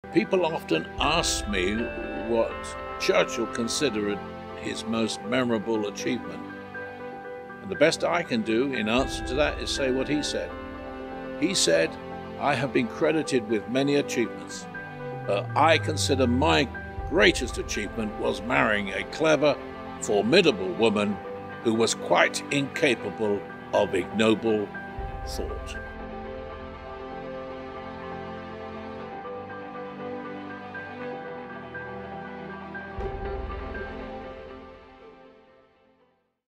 People often ask me what Churchill considered his most memorable achievement. And the best I can do in answer to that is say what he said. He said, "I have been credited with many achievements, but I consider my greatest achievement was marrying a clever, formidable woman who was quite incapable of ignoble thought."